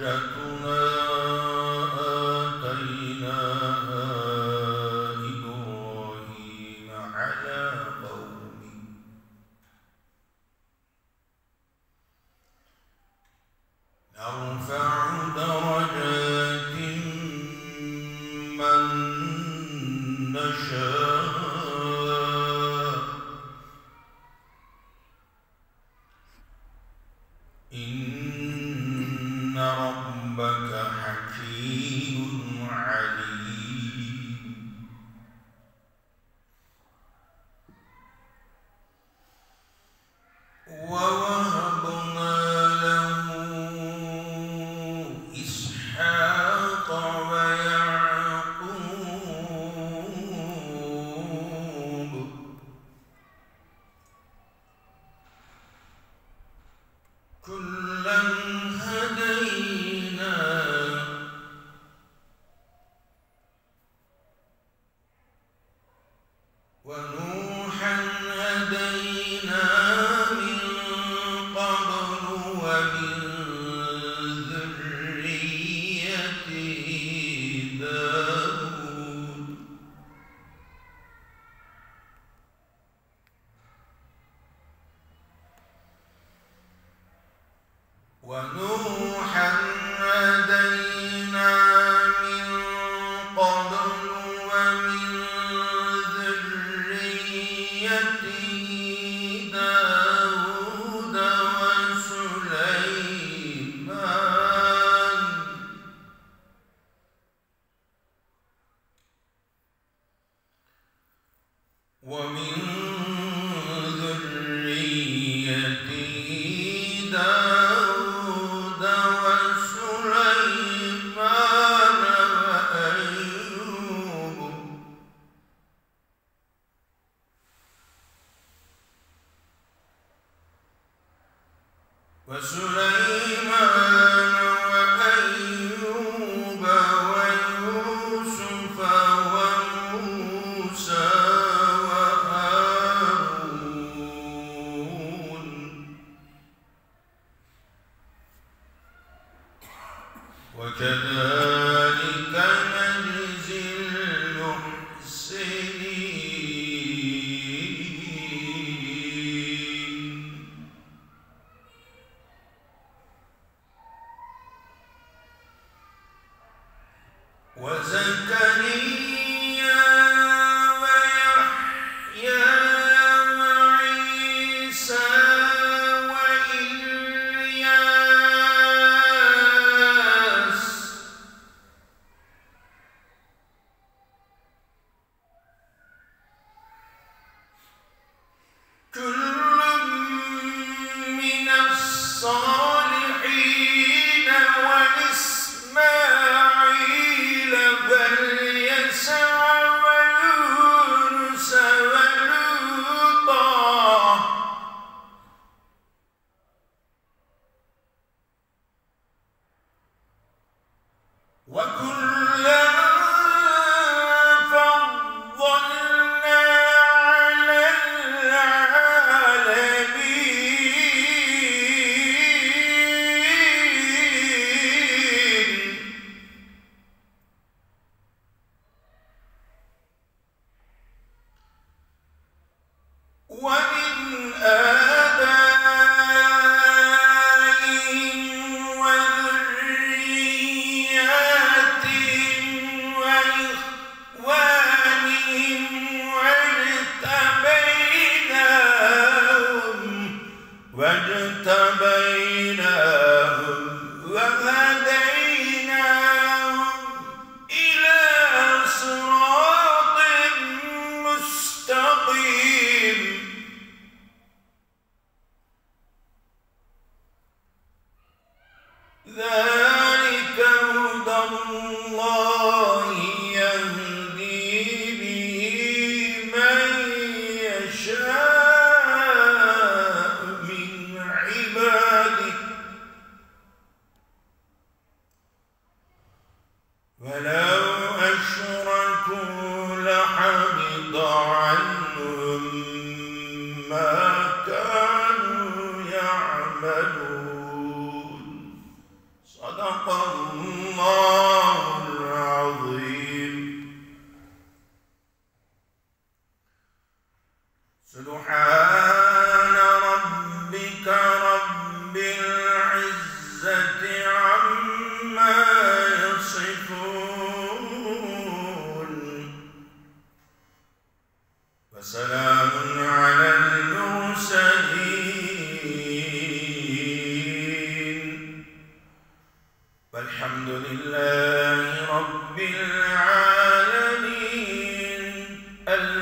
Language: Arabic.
حجتنا آتيناها إبراهيم على قومه نرفع درجات من نشاء إن ربك حكيم عليم ووهبنا له إسحاق ويعقوب كلا هدينا ونوحا هدينا من قبل ومن ذريته داود ونوحا هدينا من قبل ومن ذريته داود وسليمان ومن ذريته داود وسليمان وأيوب ويوسف وموسى وهارون وكذلك نجزي المحسنين وزكريا ويحيى وعيسى وإلياس كل من الصالحين وإسماعيل فاليسع ويونس ولوطا وكلا فضلنا على العالمين. الْمُسْرِفِينَ